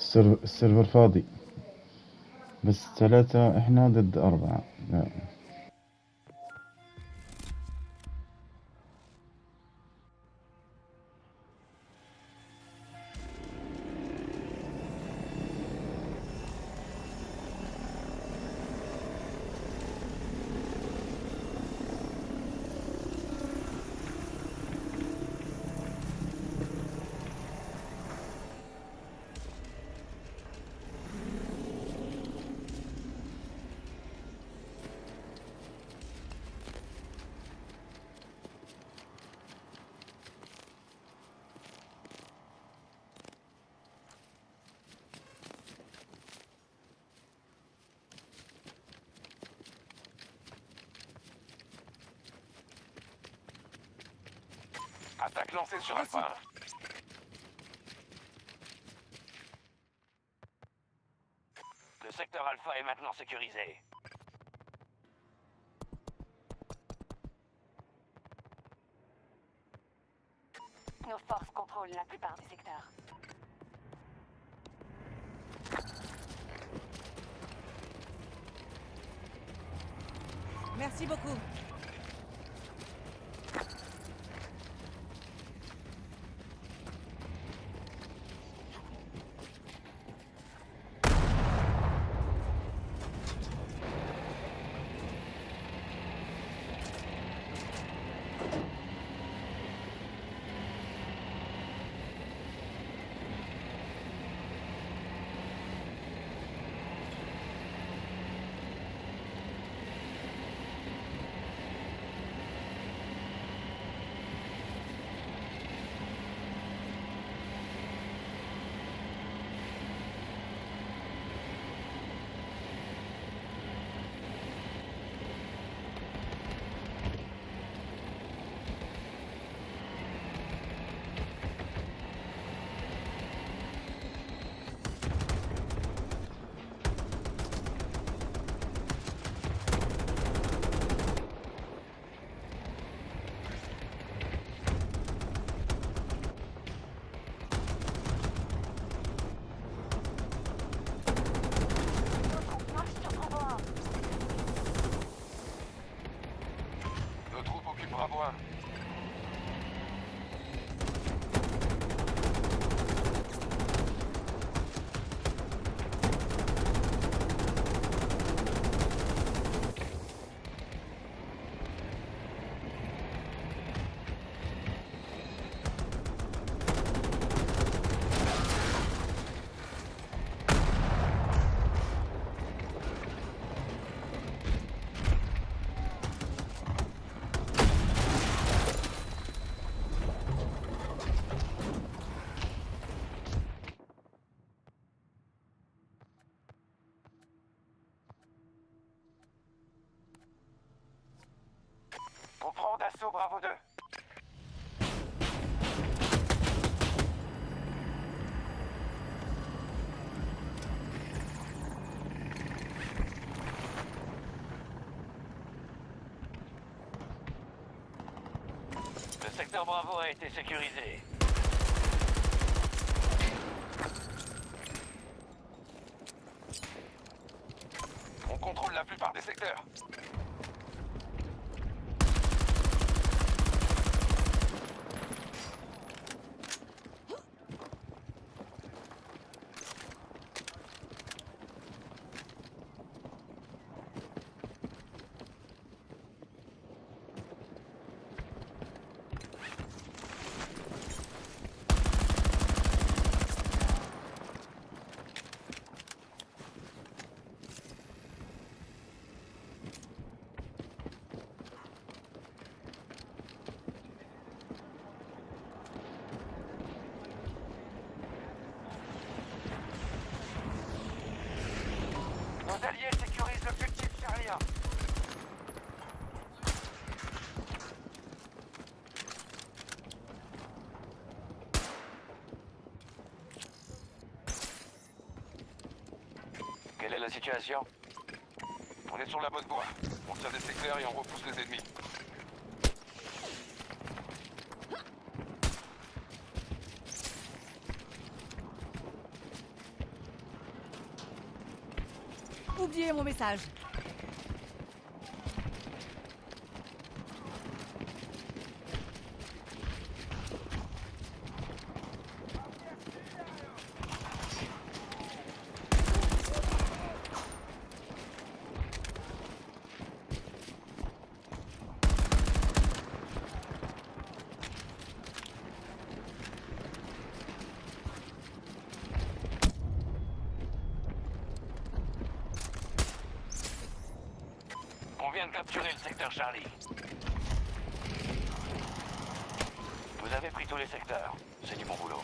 السيرفر فاضي، بس 3 احنا ضد 4. لا. Attaque lancée sur Alpha. Le secteur Alpha est maintenant sécurisé. Nos forces contrôlent la plupart des secteurs. Merci beaucoup. Nos troupes occupent Bravo 1. On prend d'assaut Bravo 2. Le secteur Bravo a été sécurisé. On contrôle la plupart des secteurs. Nos alliés sécurisent l'objectif Charlie 1. Quelle est la situation? On est sur la bonne voie. On tire des secteurs et on repousse les ennemis. oublié mon message. On vient de capturer le secteur Charlie. Vous avez pris tous les secteurs. C'est du bon boulot.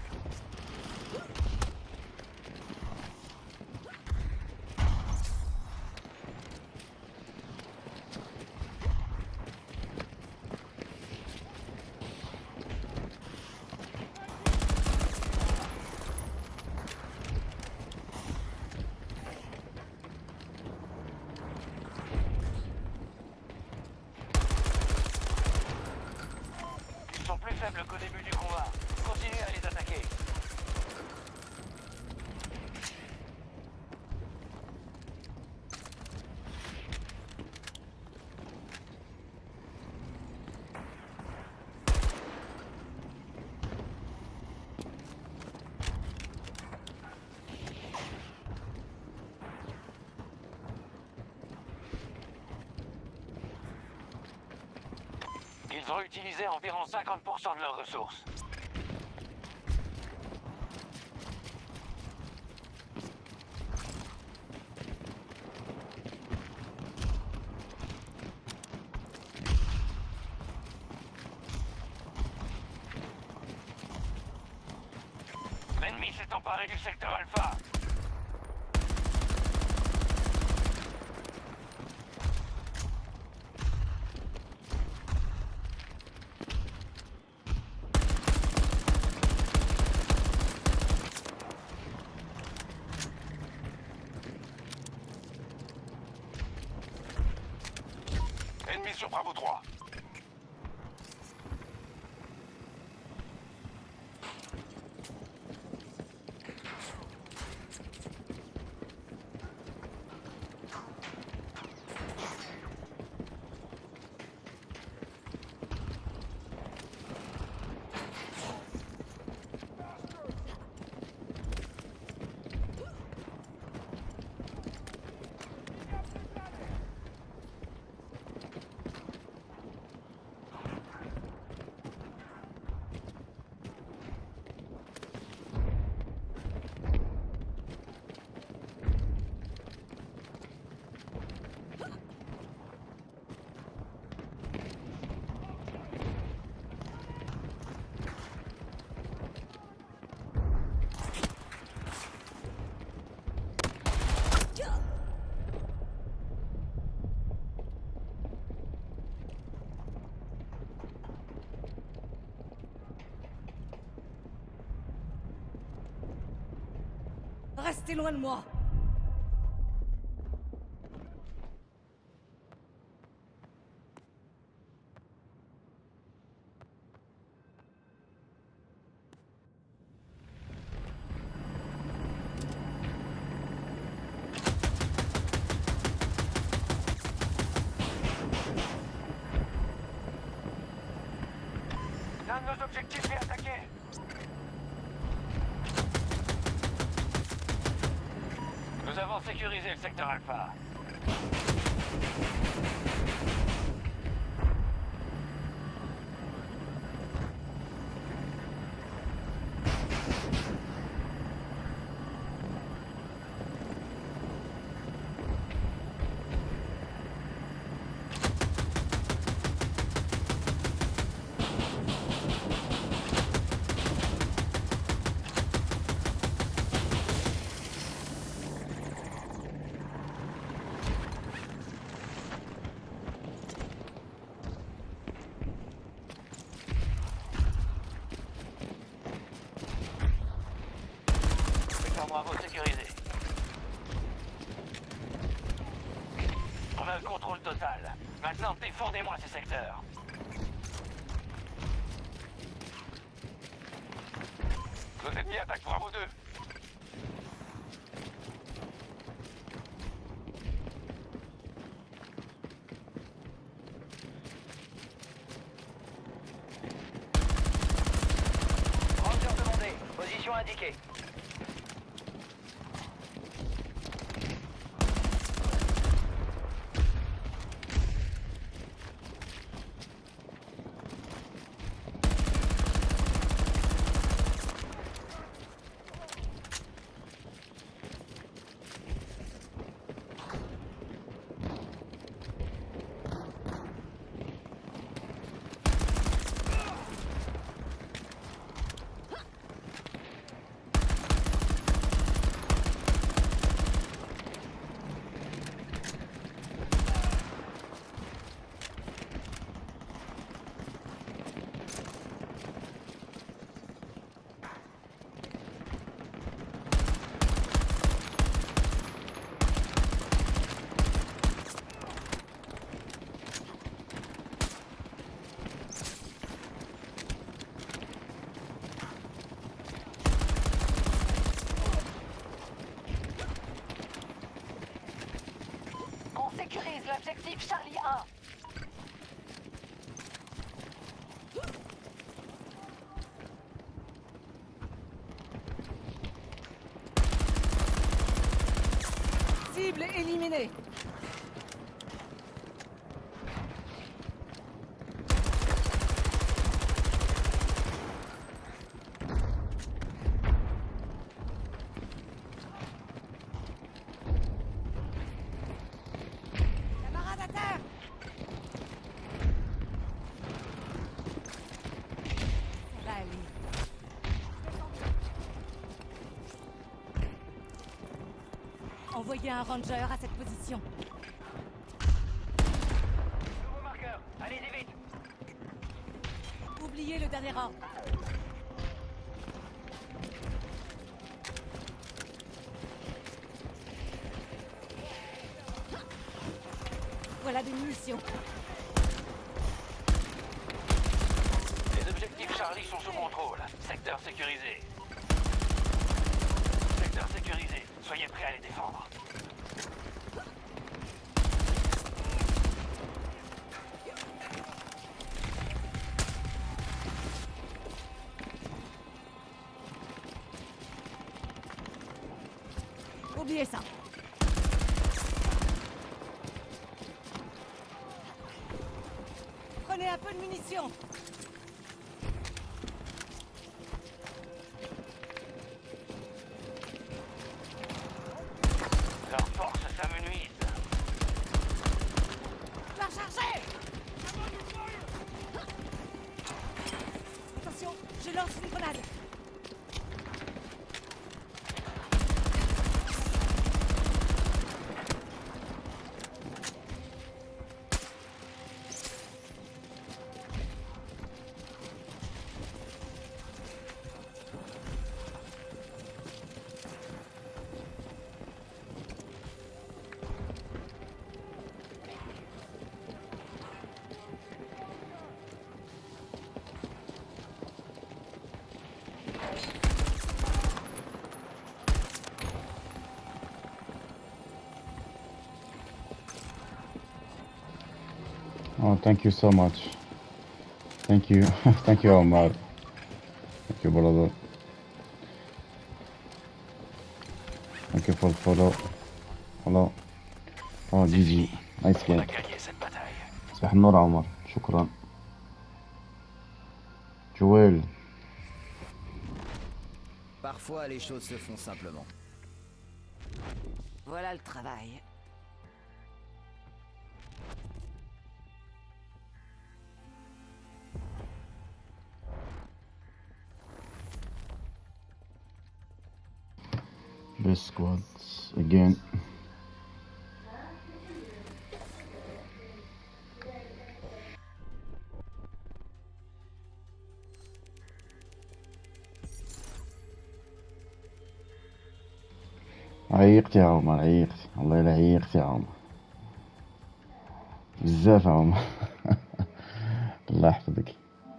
Ils sont plus faibles qu'au début du combat. Continuez à les attaquer. Ils ont utilisé environ 50% de leurs ressources. L'ennemi s'est emparé du secteur Alpha. Ennemi sur Bravo 3. Restez loin de moi. L'un de nos objectifs est attaqué. Nous avons sécurisé le secteur Alpha. Bravo sécurisé. On a le contrôle total. Maintenant, défendez-moi ces secteurs. Nos ennemis attaquent Bravo 2. Position indiquée. On sécurise l'objectif Charlie 1. Cible éliminée. Camarade à terre. Ça va aller. Envoyez un ranger à cette position. Nouveau marqueur. Allez-y vite. Oubliez le dernier ordre. Voilà des munitions. Les objectifs Charlie sont sous contrôle. Secteur sécurisé. Secteur sécurisé. Soyez prêts à les défendre. Oubliez ça. Prenez un peu de munitions. Leurs forces s'amenuisent. La charger. Attention, je lance une grenade. Oh, thank you so much. Thank you. Thank you, Omar. Thank you, brother. Thank you for the follow. Hello. Oh, GG. Nice On a game. gagné cette bataille. صباح النور عمر. شكرا. جويل. Parfois, les choses se font simplement. Voilà le travail. Best squads again. عيقت يا عمر، عيقت. الله يلا عيقت يا عمر بزاف يا عمر. الله يحفظك.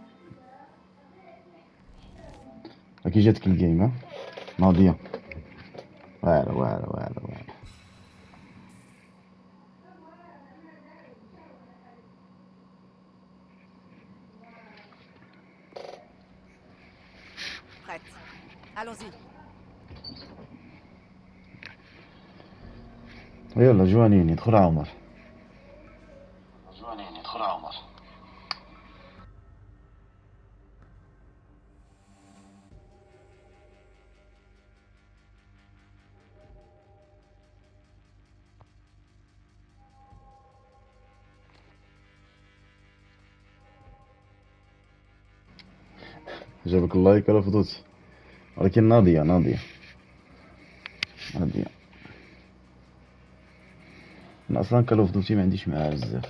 كي جاتك الجيم ها ناضية؟ واعرة واعرة واعرة واعرة. Prête. Allons-y. يلا جوانين يدخل عمر. جوانين يدخل عمر. جابك اللايك ولا فضوت؟ ولكن ناضية ناضية ناضية. انا اصلا كالو فضوتي ما عنديش معاها بزاف.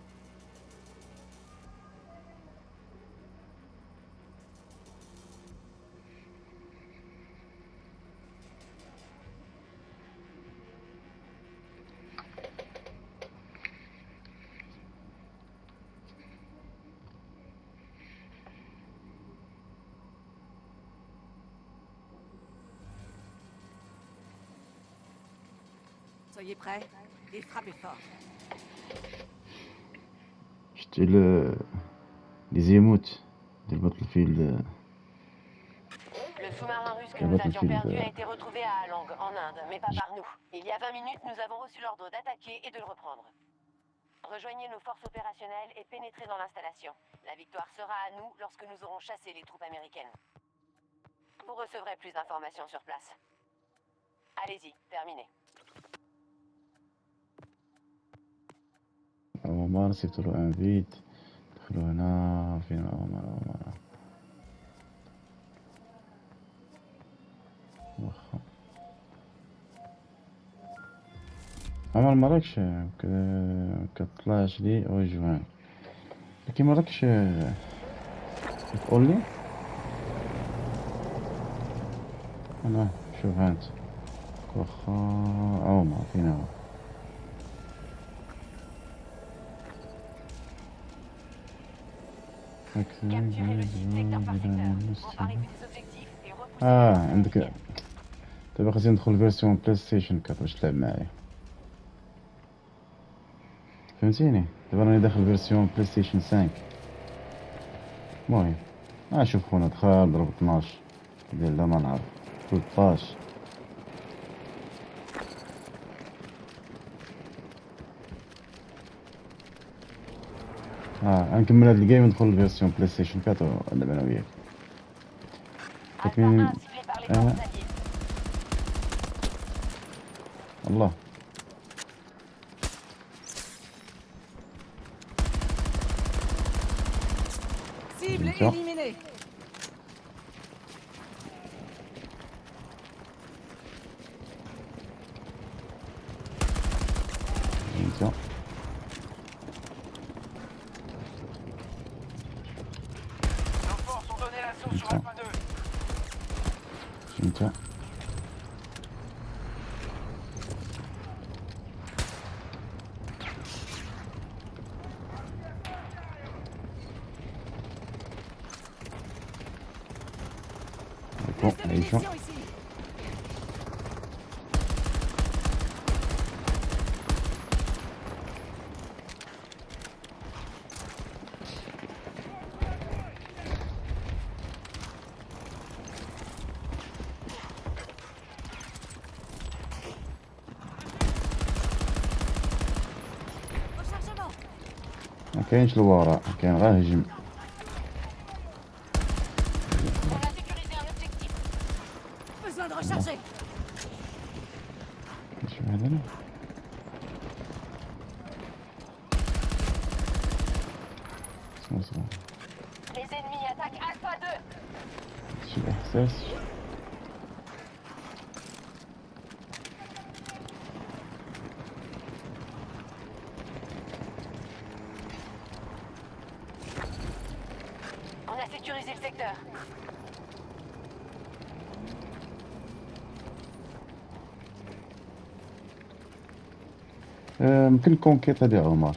Soyez prêts et frappez fort. شتي لي زيموت ديال باتلفيلد. Le sous-marin russe que Ah, nous Battlefield, avions perdu a été retrouvé à Alang, en Inde, mais pas par nous. Il y a 20 minutes, nous avons reçu l'ordre d'attaquer et de le reprendre. Rejoignez nos forces opérationnelles et pénétrez dans l'installation. La victoire sera à nous lorsque nous aurons chassé les troupes américaines. Vous recevrez plus d'informations sur place. Allez-y, terminé. عمر سيبت له انفيت. دخلوا هنا فين عمر. واخا عمر مراكش كطلعش لي وجوان، لكن مراكش تقول لي انا. شوف هانت واخا عمر فين هو. Capturez le site secteur par secteur. Emparez-vous des objectifs et repoussez عندك دابا خاصني ندخل فيرسيون بلاي ستيشن 4 باش تلعب معايا، فهمتيني؟ دابا راني داخل فيرسيون بلاي ستيشن 5. المهم شوف خونا دخل ضرب 12 ديال لا ما نعرف 13. غنكمل هاد الجيم ندخل لفيرسيون بلاي ستيشن 4 ونلعب انا وياك. Alpha 1 ciblé par les forces alliées. الله Cible Tiens. éliminée. tiens. Nos forces ont donné l'assaut sur Alpha 2. tiens. Bon, Plus de allez, chaud. munitions ici. Rechargement. ما كاينش لورا، كاين غير هجم. On a sécurisé un objectif. Besoin de recharger. شوف هذا أنا. اسمع Les ennemis attaquent Alpha 2. شو الإحساس. On a sécurisé le secteur. يمكن كونكيت هادي عمر.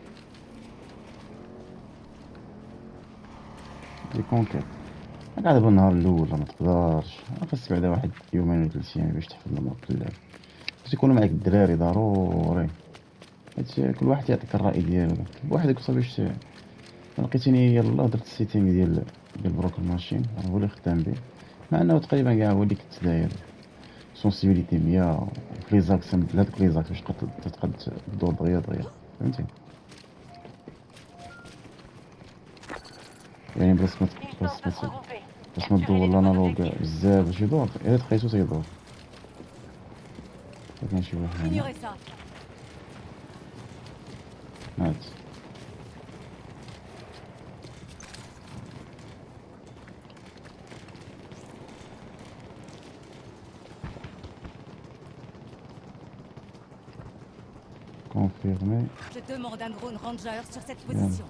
دي كونكيت انا دابا النهار الاول ما تقدرش، خاصك بعدا واحد يومين ولا 3 ايام باش تحفظ الموضوع اللعب. خاص يكونوا معاك الدراري ضروري، حيت كل واحد يعطيك الراي ديالو. بوحدك صافي باش لقيتيني يلاه درت السيتينغ ديال بروكن ماشين هو اللي خدام به، مع انه تقريبا كاع هو اللي كنت داير سونسيبيليتي 100 في لي زاكس هادوك لي زاكس باش تقد تدور دغيا فهمتي. يعني بلاص ما Ils tentent de se regrouper. باش ما Capturez تدور les nouveaux الانالوج objectifs. بزاف باش يدور الا تقيسو تيدور. كاين شي واحد هنا Ignorez ça. مات. كونفيرمي. Je demande un drone ranger sur cette position.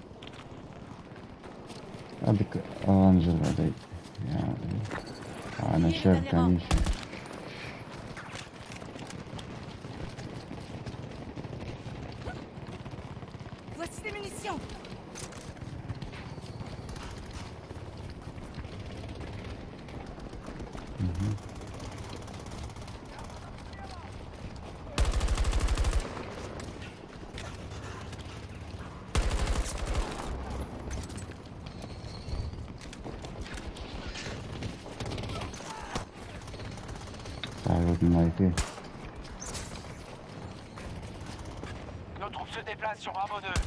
هذيك رانجر بعدا يعني انا شاب تاني شي. Voici des munitions. صاحبي النايفي. Nos troupes se déplacent sur Bravo 2.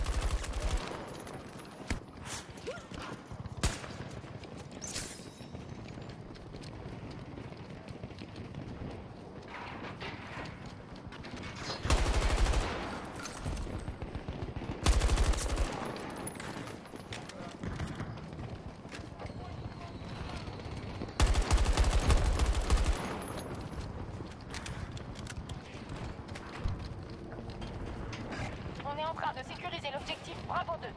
On est en train de sécuriser l'objectif Bravo 2.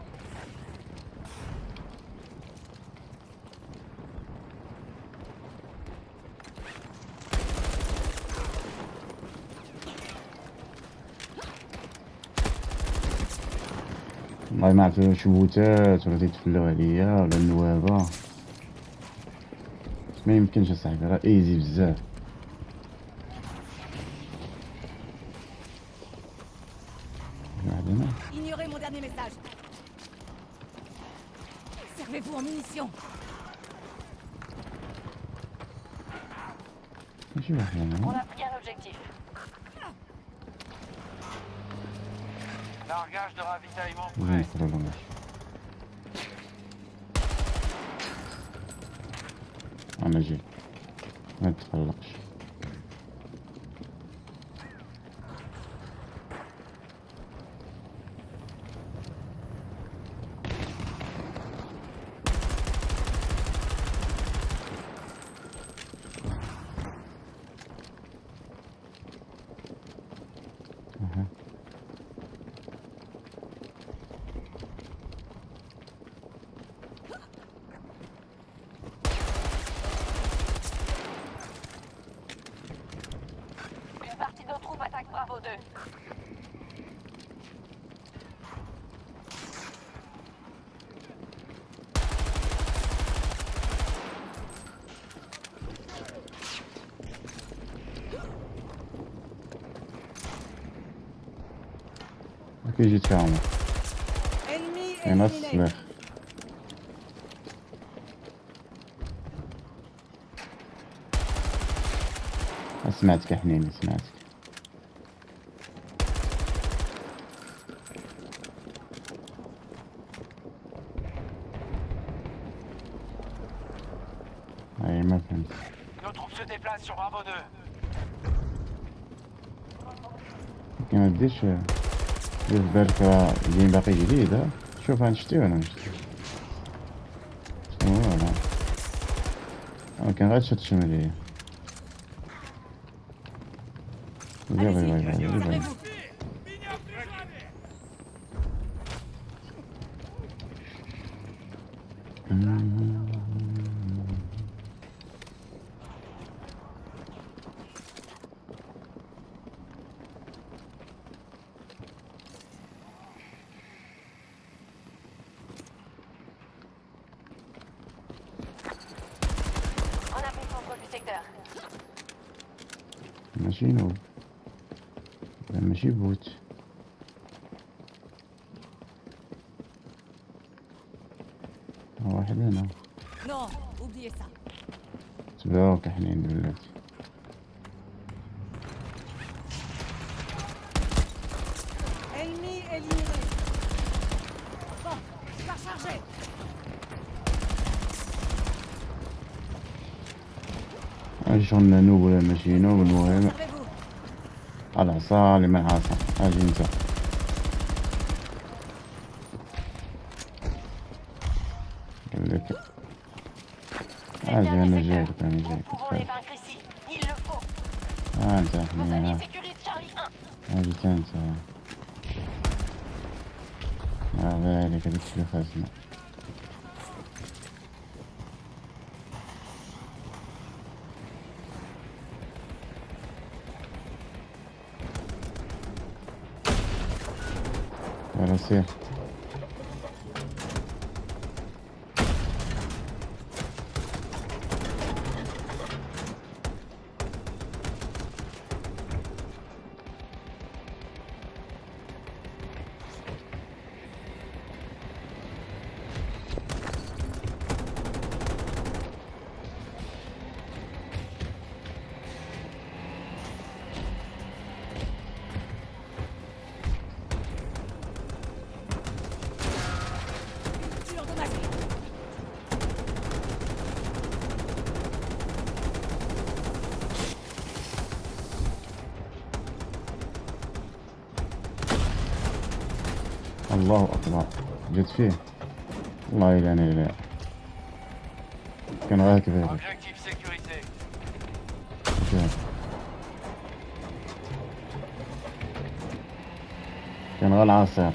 والله ما عرفت واش بوتات ولا تيتفلاو عليا ولا النوابه. ما يمكنش اصاحبي راه ايزي بزاف. واحد هنا Ignorez mon dernier message. Servez-vous en munitions. ماشي واحد On هنا. a pris un objectif. Largage de ravitaillement زين prêt. نقولوا ماشي. انا جيت ما تقلقش. أها. Une partie de nos troupes attaque Bravo 2. كي جيت فيها عمر Ennemi هنا éliminé. السلاح. سمعتك يا حنيني سمعتك. اي ما فهمت. Nos troupes se déplacent sur Bravo 2. كي ما ديرش دير في بالك راه اللي باقي جديد. ها شوف غنشتي ولا نشتي شنو كان غير تشد الشمالية. Allez-y, servez-vous. On a pris le contrôle du secteur. ماشي نوب ماشي بوت. واحد هنا. Non, oubliez ça. ذوك حنين دلوقتي. Ennemi éliminé. Bon, je vais recharger. ايش شلون نوب ولا ماشيينو بالمهم Servez-vous. على العصا اللي ما العصا اجي انت. قال لك اجي انا جايك انا Nous جايك pouvons les vaincre ici. Il le faut. انت Vos alliés حنين sécurisent Charlie 1. اجي انت. ذلك هذيك اللي خزنة. يلا سير. Tu endommagé. الله أكبر جيت فيه الله يلعني لا كان غير كبير. Objectif sécurisé. كان غير العصير.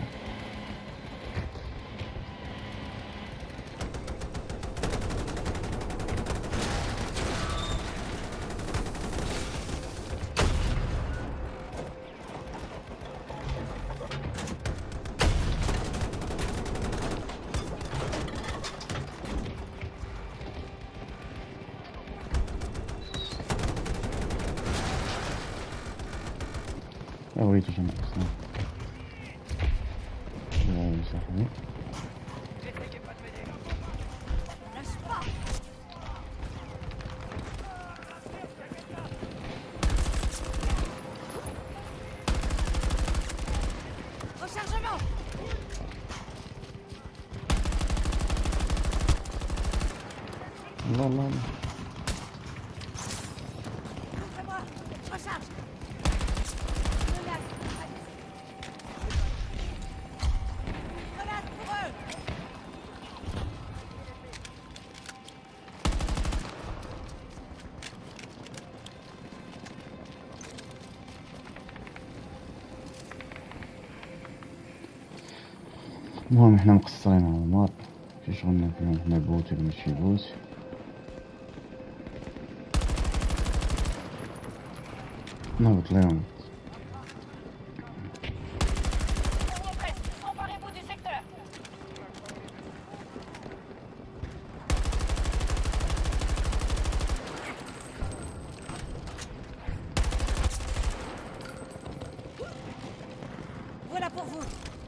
يا ويلي شنو أصلاً. لا يسحبني. Lâche pas. Rechargement. الله الله الله. Ouvrez-moi. Recharge. Menace. Grenade pour eux. المهم احنا مقصرين على المار في شغلنا فيهم احنا بوت ولا ماشي بوت. نهبط ليهم. On y est presque. Emparez-vous du secteur. Voilà pour vous.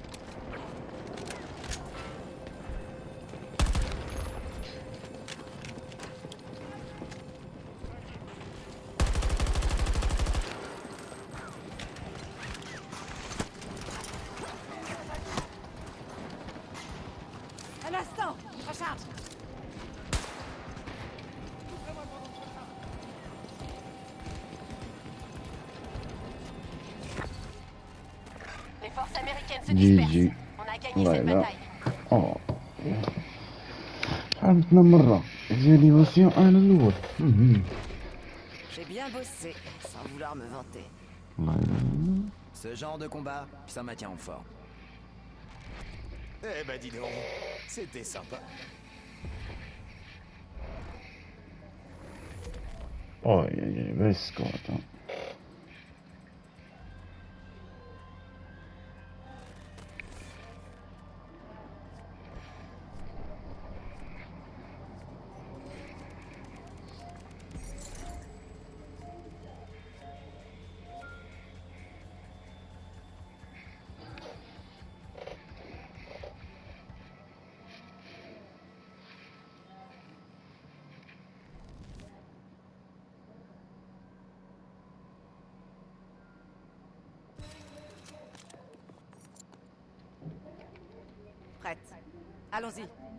Un instant. Recharge. Les forces américaines se جي dispersent. جي. On a gagné الله cette يلا. bataille. اه حرمتنا مرة جاني وسيم انا الاول. J'ai bien bossé, sans vouloir me vanter. الله يلا. Ce genre de combat, ça maintient en forme. Eh ben dis donc, c'était sympa. اوه يا بس كوتا. Prête. Allons-y.